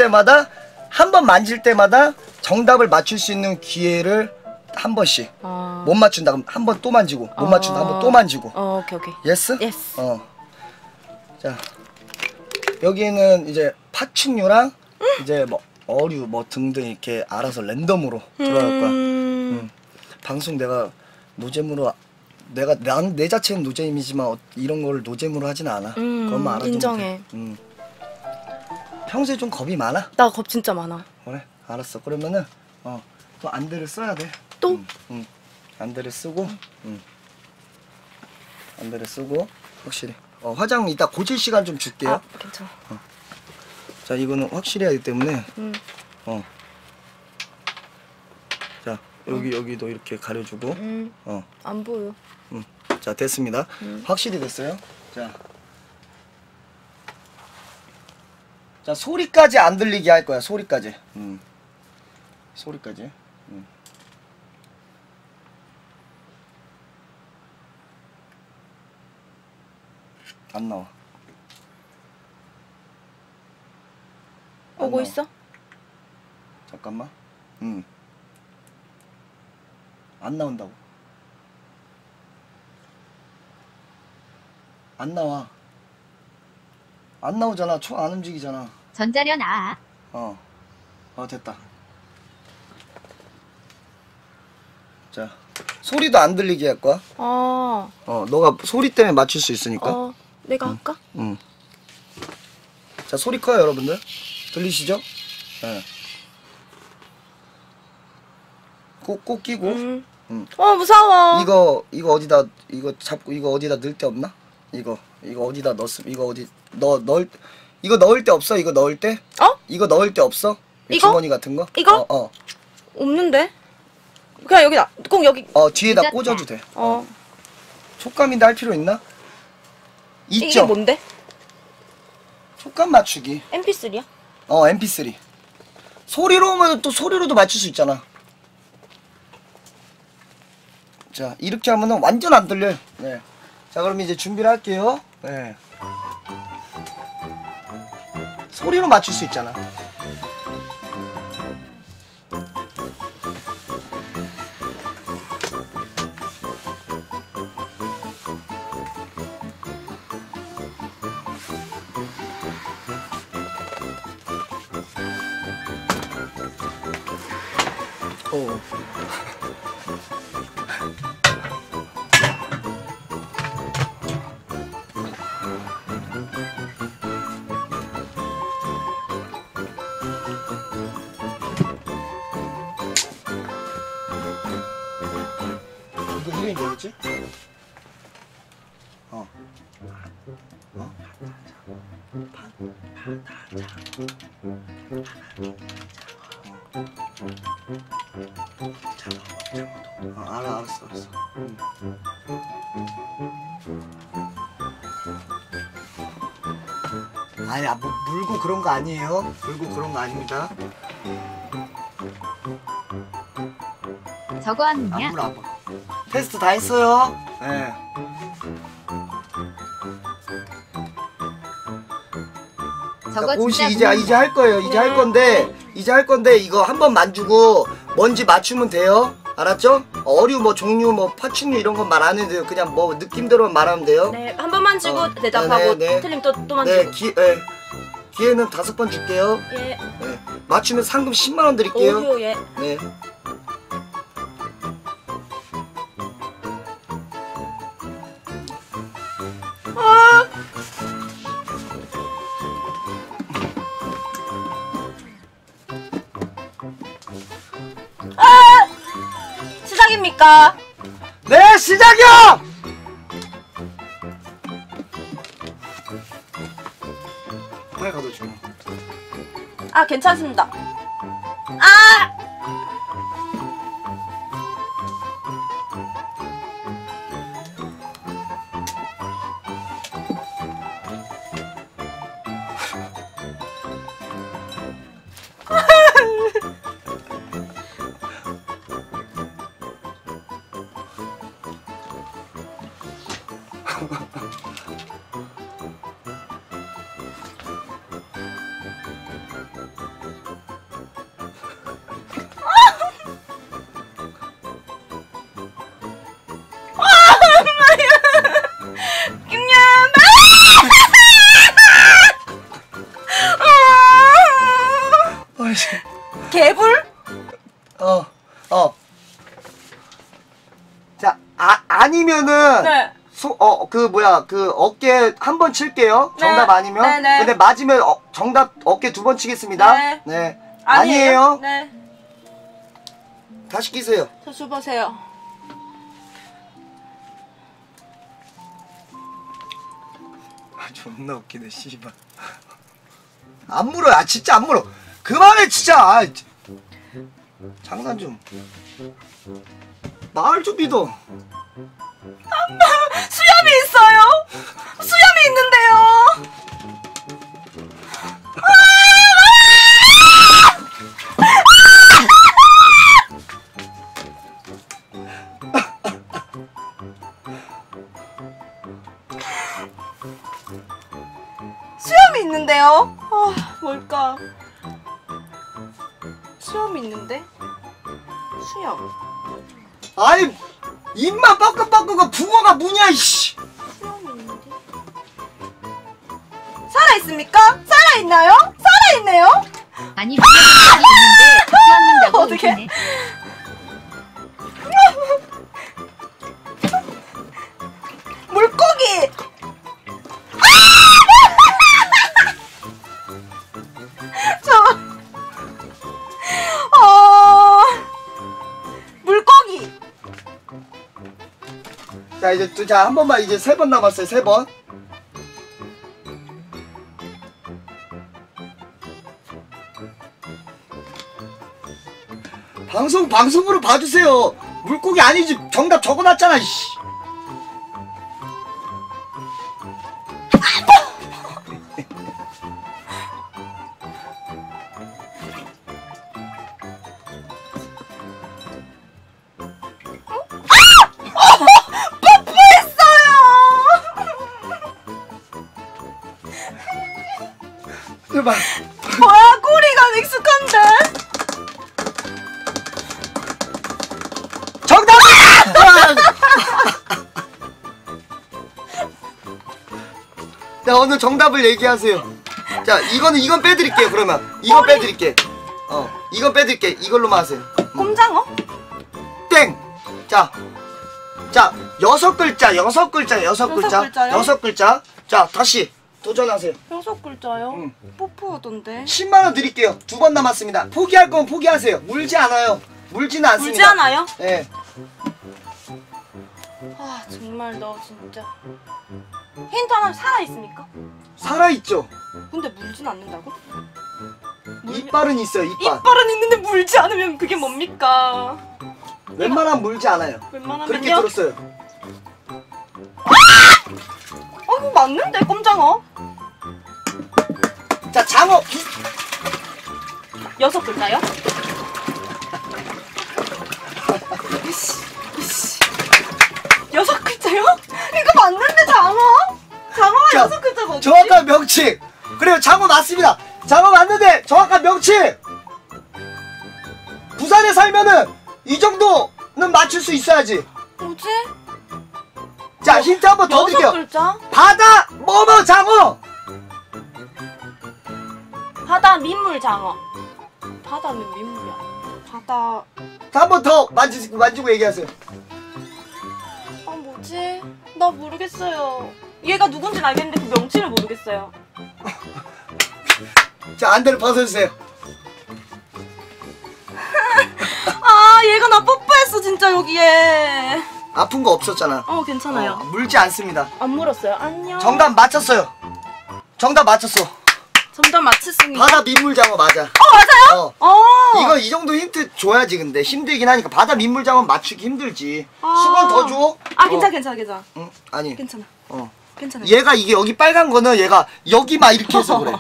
A: 만질 때마다 정답을 맞출 수 있는 기회를 한 번씩. 못 맞춘다 그럼 한 번 또 만지고, 못 맞춘다 한 번 또 만지고.
B: 오케이.
A: 예스?
B: 예스.
A: 자, 여기에는 이제 파충류랑 이제 뭐 어류 뭐 등등 이렇게 알아서 랜덤으로 들어갈 거야. 방송 내가 노잼으로 내 자체는 노잼이지만 이런 걸 노잼으로 하진 않아. 그것만 알아두면
B: 인정해.
A: 돼. 평소에 좀 겁이 많아?
B: 나 겁 진짜 많아.
A: 그래, 알았어. 그러면은 또 안대를 써야 돼.
B: 또?
A: 안대를 쓰고, 안대를 쓰고 확실히. 화장 이따 고칠 시간 좀 줄게요.
B: 아, 괜찮아.
A: 자, 이거는 확실히 해야 되기 때문에. 자, 여기도 이렇게 가려주고.
B: 안 보여.
A: 자, 됐습니다. 확실히 됐어요. 자. 자, 소리까지 안 들리게 할 거야. 소리까지. 소리까지. 안 나와.
B: 오고
A: 나와.
B: 있어?
A: 잠깐만. 안 나온다고. 안 나와. 안 나오잖아. 총 안 움직이잖아.
C: 전자련 아.
A: 됐다. 자, 소리도 안 들리게 할 거야. 너가 소리 때문에 맞출 수 있으니까.
B: 내가 할까?
A: 자, 소리 커요, 여러분들. 들리시죠? 네. 꼭 끼고.
B: 무서워.
A: 이거 어디다, 이거 잡고, 이거 어디다 넣을 데 없나? 이거 어디다 넣었으면, 이거 어디, 이거 넣을 데 없어? 이거 넣을 때? 이거 넣을 데 없어?
B: 이거?
A: 주머니 같은 거?
B: 이거? 없는데? 그냥 여기다, 꼭 여기.
A: 뒤에다 꽂아도 돼. 촉감인데 할 필요 있나? 있죠?
B: 이게 뭔데?
A: 촉감 맞추기.
B: MP3야?
A: MP3. 소리로 오면 또 소리로도 맞출 수 있잖아. 자, 이렇게 하면은 완전 안 들려요. 네. 자, 그럼 이제 준비를 할게요. 네. 소리로 맞출 수 있잖아. 이거 이름이 뭐였지? 알았어. 아니, 뭐 물고 그런 거 아니에요. 물고 그런 거 아닙니다.
C: 저거
A: 안
C: 하느냐?
A: 물어, 안 물어. 테스트 다 했어요. 네.
C: 저거
A: 옷이
C: 진짜
A: 이제 할 거예요. 이제 할 건데 이거 한 번 만지고 뭔지 맞추면 돼요. 알았죠? 어류 뭐 종류 뭐 파충류 이런 건 말 안 해도 돼요. 그냥 뭐 느낌대로만 말하면 돼요.
B: 네, 한 번만 주고 대답하고
A: 네.
B: 틀림 또 만지고.
A: 네, 기회는 5번 줄게요.
B: 예.
A: 네. 맞추면 상금 10만 원 드릴게요.
B: 오효 예.
A: 네.
B: 시작입니까?
A: 네, 시작이요! 빨리 가도 줘.
B: 괜찮습니다. 개불?
A: 자, 아니면은
B: 네.
A: 그 어깨 한 번 칠게요.
B: 네.
A: 정답 아니면.
B: 네.
A: 근데 맞으면 정답 어깨 2번 치겠습니다.
B: 네.
A: 네. 아니에요.
B: 네.
A: 다시 끼세요.
B: 저 줘보세요.
A: 존나 웃기네, 씨발. 안 물어. 진짜 안 물어. 그만해, 진짜. 장난 좀. 말 좀 믿어.
B: 수염이 있어요. 수염이 있는데요. 뭘까? 수염 있는데? 수염.
A: 아이 입만 뻐끔뻐끔거 붕어가 뭐냐 이씨.
B: 수염 있는데? 살아있습니까? 살아있나요? 살아있네요?
C: 아니 미역국이 있는데 뜯어먹는다고
B: 어떡해?
C: 웃기네.
B: 물고기! 물고기!
A: 자 이제 자 한 번만 이제 3번 남았어요. 3번. 방송으로 봐주세요. 물고기 아니지. 정답 적어놨잖아 이씨. 제발.
B: 뭐야, 꼬리가 익숙한데?
A: 정답이야! 자 오늘 정답을 얘기하세요. 자 이건 빼드릴게요. 그러면 이건 빼드릴게. 이건 빼드릴게. 이걸로만 하세요.
B: 꼼장어?
A: 땡. 자 6글자.
B: 6글자요?
A: 6글자. 자 다시 도전하세요.
B: 6글자요?
A: 응.
B: 뽀뽀하던데.
A: 10만원 드릴게요. 2번 남았습니다. 포기할 거면 포기하세요. 물지 않아요. 물지는 않습니다.
B: 물지 않아요?
A: 네.
B: 아, 정말 너 진짜. 힌트 하나 살아있습니까?
A: 살아있죠.
B: 근데 물진 않는다고?
A: 이빨은 있어요. 이빨.
B: 이빨은 있는데 물지 않으면 그게 뭡니까?
A: 웬만하면 물지 않아요.
B: 웬만하면요?
A: 그렇게 들었어요.
B: 이거 맞는데, 꼼장어?
A: 자 장어
B: 6글자요? 여섯 글자요? 이거 맞는데, 장어? 장어가
A: 자,
B: 6글자가 어디지?
A: 정확한 명칭. 그래요. 장어 맞습니다. 장어 맞는데 정확한 명칭. 부산에 살면은 이 정도는 맞출 수 있어야지.
B: 뭐지?
A: 자 힌트 한 번 더 드릴게요.
B: 6글자?
A: 바다 뭐뭐 장어.
B: 바다 민물 장어. 바다는 민물이 아니야. 바다.
A: 한 번 더 만지고 얘기하세요.
B: 뭐지? 나 모르겠어요. 얘가 누군지는 알겠는데 그 명칭을 모르겠어요.
A: 자 안대를 벗어주세요.
B: 아, 얘가 나 뽀뽀했어 진짜 여기에.
A: 아픈 거 없었잖아.
B: 괜찮아요.
A: 물지 않습니다.
B: 안 물었어요. 안녕.
A: 정답 맞췄어요. 정답 맞췄어.
B: 정답 맞췄습니다.
A: 바다 민물장어 맞아.
B: 맞아요?
A: 이거 이 정도 힌트 줘야지. 근데 힘들긴 하니까 바다 민물장어 맞추기 힘들지. 수건 더 줘.
B: 괜찮아.
A: 응? 아니.
B: 괜찮아. 괜찮아.
A: 얘가 이게 여기 빨간 거는 얘가 여기 막 이렇게 해서 그래.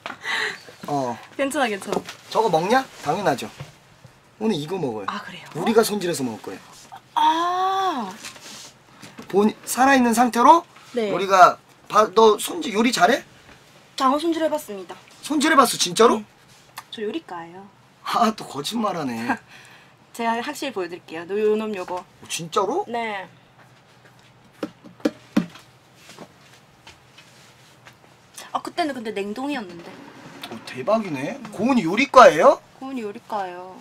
B: 괜찮아.
A: 저거 먹냐? 당연하죠. 오늘 이거 먹어요.
B: 아, 그래요?
A: 우리가 손질해서 먹을 거예요.
B: 아.
A: 살아있는 상태로
B: 네.
A: 우리가 너 손질 요리 잘해?
B: 장어 손질해봤습니다.
A: 손질해봤어 진짜로?
B: 저 요리과예요.
A: 아 또 거짓말하네.
B: 제가 확실히 보여드릴게요. 요놈 요거.
A: 진짜로?
B: 네. 그때는 근데 냉동이었는데.
A: 대박이네. 고은이 요리과예요?
B: 고은이 요리과예요.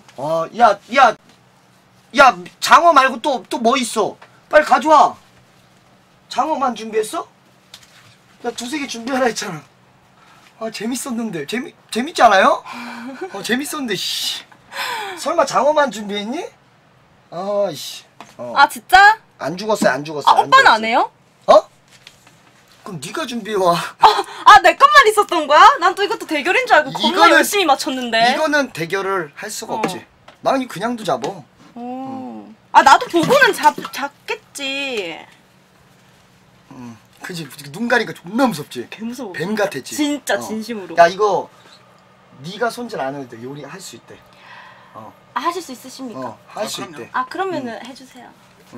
A: 야 장어 말고 또 뭐 있어? 빨리 가져와. 장어만 준비했어? 야 2-3개 준비하라 했잖아. 재밌었는데. 재밌지 않아요? 재밌었는데 씨. 설마 장어만 준비했니? 씨.
B: 진짜?
A: 안 죽었어요. 안
B: 오빠는 안 해요?
A: 그럼 네가 준비해와.
B: 내 것만 있었던 거야? 난 또 이것도 대결인 줄 알고 겁나 열심히 맞췄는데.
A: 이거는 대결을 할 수가 없지. 나는 그냥도 잡어.
B: 나도 보고는 잡겠지.
A: 그치. 눈 가니까 존나 무섭지.
B: 개 무서워.
A: 뱀 같았지.
B: 진짜 진심으로.
A: 야 이거 네가 손질 안 해도 돼. 요리 할 수 있대.
B: 하실 수 있으십니까?
A: 할 수 있대.
B: 그러면은 해주세요.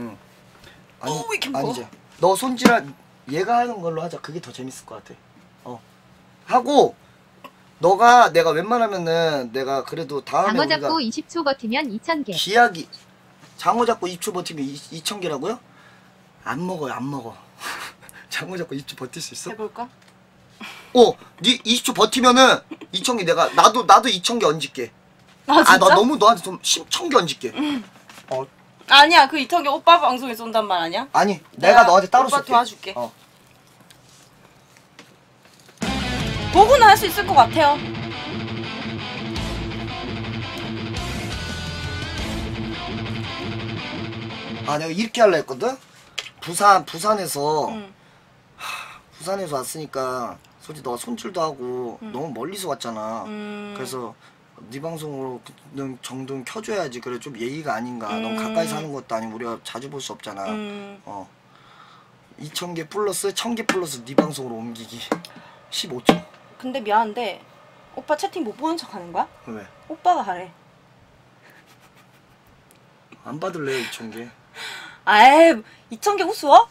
A: 아니지. 너 손질한 얘가 하는 걸로 하자. 그게 더 재밌을 것 같아. 하고 너가 내가 웬만하면은 내가 그래도 다음에
C: 장어
A: 우리가
C: 잡고 20초 버티면 2,000개.
A: 기약이 장어 잡고 2초 버티면 2,000개라고요? 안 먹어요, 안 먹어. 장어 잡고 2초 버틸 수 있어?
B: 해볼까?
A: 네 20초 버티면은 2,000개 나도 2,000개 얹을게.
B: 아 진짜?
A: 나 너무 너한테 좀 1,000개 얹을게.
B: 아니야, 그 2,000개 오빠 방송에 쏜단 말 아니야?
A: 아니, 내가 너한테 따로
B: 오빠
A: 쏠게.
B: 도와줄게.
A: 어.
B: 보고는 할 수 있을 것 같아요.
A: 아, 내가 이렇게 하려 했거든? 부산에서
B: 응.
A: 부산에서 왔으니까 솔직히 너가 손질도 하고 너무 멀리서 왔잖아. 그래서 네 방송으로 정도는 켜줘야지. 그래 좀 예의가 아닌가. 너무 가까이 사는 것도 아니고 우리가 자주 볼 수 없잖아. 2,000개 플러스 1,000개 플러스 네 방송으로 옮기기 15초.
B: 근데 미안한데 오빠 채팅 못 보는 척 하는 거야?
A: 왜?
B: 오빠가 하래.
A: 안 받을래 2,000개.
B: 아이, 2,000개 우스워?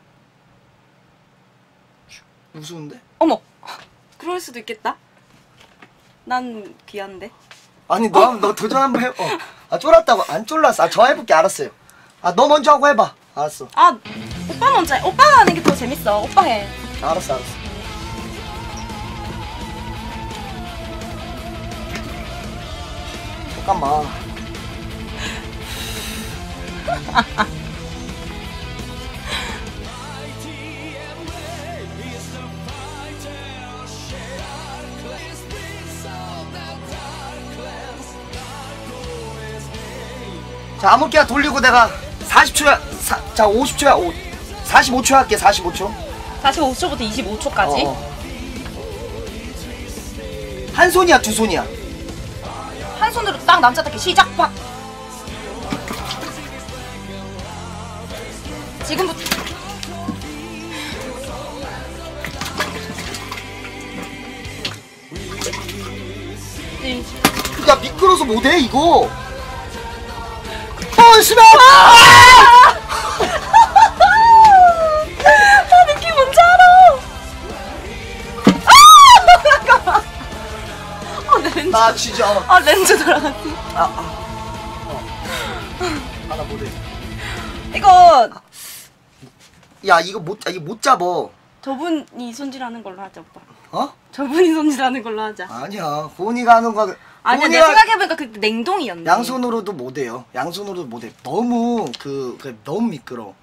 A: 무서운데?
B: 어머, 그럴 수도 있겠다. 난 귀한데.
A: 아니 너 도전 한번 해. 아 쫄았다고. 안 쫄랐어. 저 해볼게. 알았어요. 아 너 먼저 하고 해봐. 알았어.
B: 아, 오빠 먼저 해. 오빠가 하는 게 더 재밌어. 오빠 해.
A: 알았어. 잠깐만. 자, 아무렇게나 돌리고 내가 40초야. 자, 50초야. 45초 할게. 45초.
B: 45초부터 25초까지.
A: 한 손이야, 두 손이야?
B: 한 손으로 딱 남자답게 시작. 팍. 지금부터.
A: 야, 미끄러서 못해 이거. 심해.
B: 느낌 뭔지 알아. 잠깐만. 내 렌즈.
A: 나 진짜.
B: 렌즈 돌아갔어.
A: 나 못해.
B: 이거
A: 야, 이거 못 잡어.
B: 저분이 손질하는 걸로 하자, 오빠.
A: 어?
B: 저분이 손질하는 걸로 하자.
A: 아니야. 고은이가 하는 거.
B: 아니야, 내가 생각해보니까 그 냉동이었네.
A: 양손으로도 못해요. 양손으로도 못해. 너무 너무 미끄러.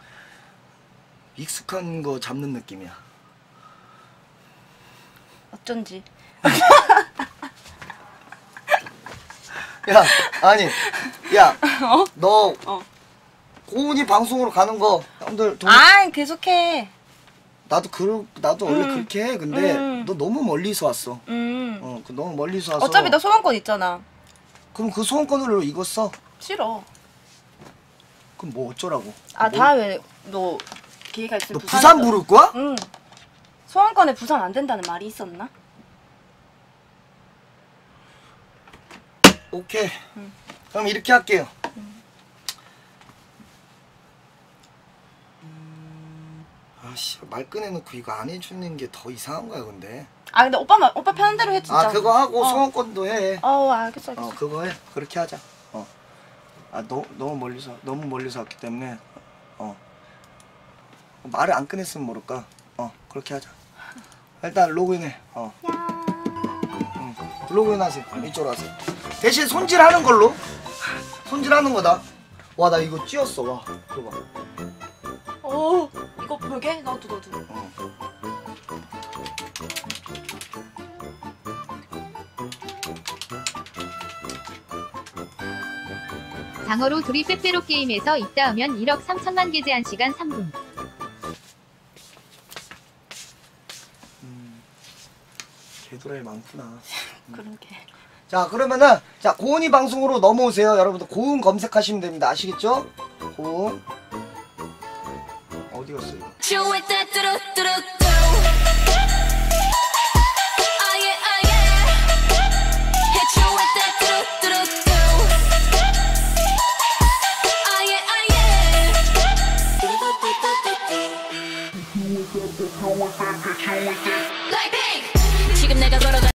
A: 익숙한 거 잡는 느낌이야.
B: 어쩐지.
A: 야, 아니, 야,
B: 어?
A: 너 고은이 방송으로 가는 거 형들
B: 계속해.
A: 나도 원래 그렇게 해. 근데 너 너무 멀리서 왔어. 너무 멀리서 와서.
B: 어차피 나 소원권 있잖아.
A: 그럼 그 소원권으로 이거 써.
B: 싫어.
A: 그럼 뭐 어쩌라고?
B: 다음에 너 기회가 있으면
A: 너 부산 부를 거야?
B: 응. 소원권에 부산 안 된다는 말이 있었나?
A: 오케이. 그럼 이렇게 할게요. 아씨, 말 꺼내놓고 이거 안 해주는 게 더 이상한 거야, 근데.
B: 근데 오빠 편한 대로 해, 진짜.
A: 그거 하고 소원권도 해.
B: 알겠어.
A: 그거 해. 그렇게 하자. 너무 멀리서 왔기 때문에 말을 안 꺼냈으면 모를까. 그렇게 하자. 일단 로그인해. 로그인 하세요. 이쪽으로 하세요. 대신 손질하는 걸로. 손질하는 거다. 와, 나 이거 찧었어. 와, 그거 봐.
B: 이거 벽에? 나도.
C: 장어로 둘이 빼빼로 게임에서 있다 하면 1억 3천만 개 제한 시간 3분.
A: 개도라이 많구나.
B: 그러게.
A: 자, 그러면은 고은이 방송으로 넘어오세요. 여러분들 고은 검색하시면 됩니다. 아시겠죠? 고은. 어디 갔어 이거?
E: 지금 내가 걸어가